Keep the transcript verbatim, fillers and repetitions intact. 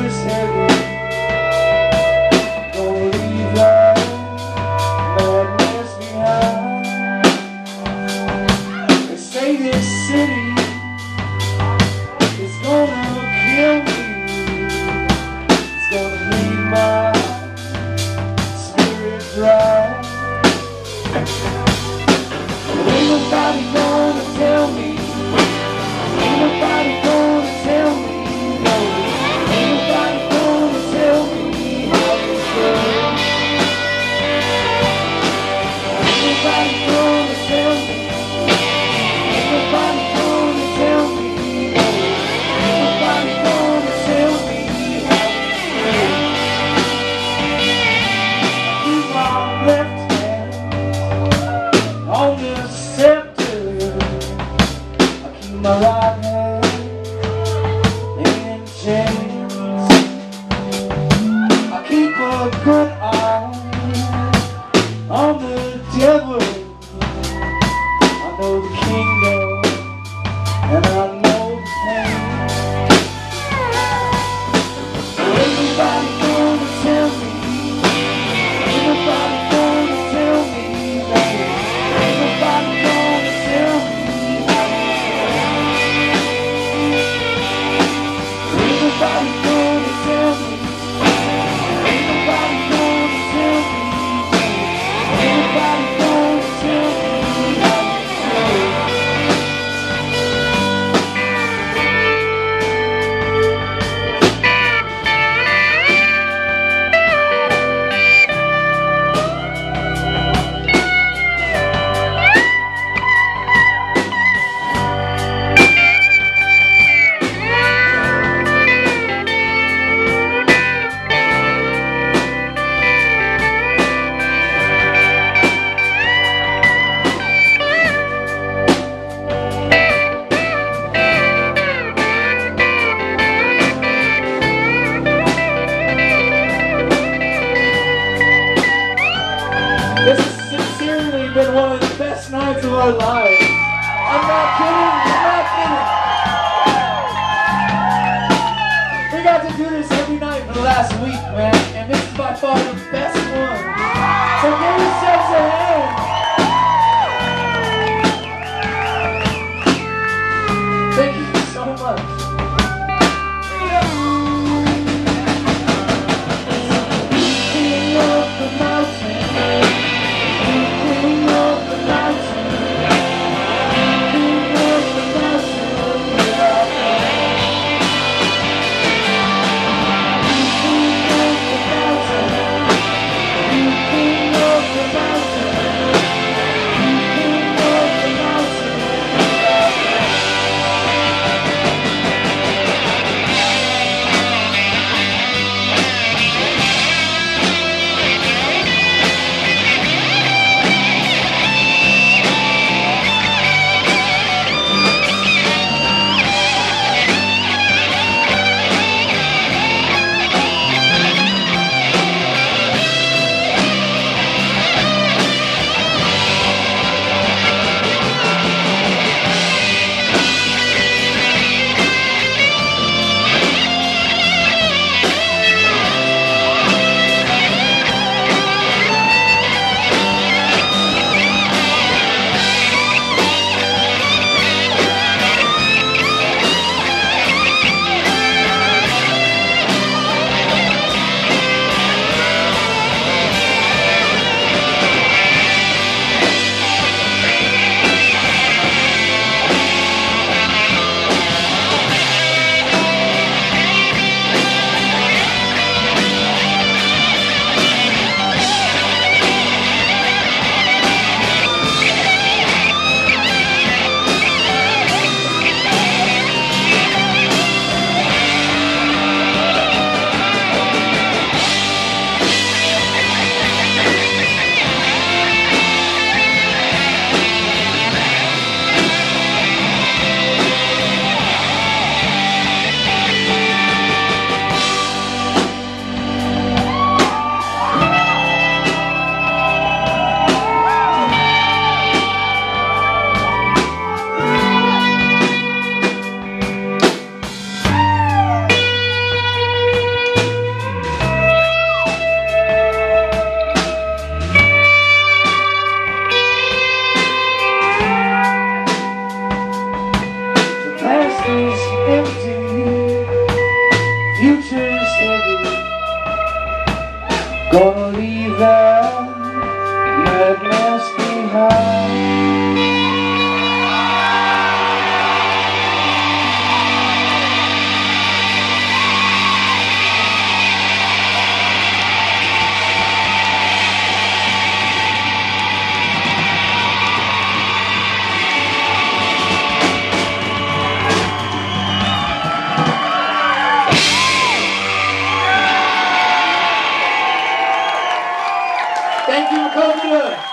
is heavy. Gonna leave that madness behind. They say this city is gonna kill me. It's gonna leave my spirit dry. Ain't nobody gonna tell me. Ain't nobody gonna tell me. No. Ain't nobody gonna tell me how to feel. Ain't nobody gonna tell me. Ain't nobody gonna tell me. No. Ain't nobody gonna tell me how to feel. Keep my left hand on the scepter. I keep my right hand in chains. I keep a good eye on the devil. I know the kingdom and I know the pain. So ain't nobody gonna tell me. Ain't nobody gonna tell me. No. Ain't nobody gonna tell me how to feel. Ain't nobody gonna tell me. Ain't nobody gonna tell me. Ain't nobody gonna tell me how to feel. This has sincerely been one of the best nights of our lives. I'm not kidding, I'm not kidding. We got to do this every night for the last week, man, and this is by far the best one. So give yourselves a hand. Thank you so much. King of the mountain. King of the mountain, King of the mountain, yeah. King of the mountain, Gonna leave that madness behind. Thank you for coming to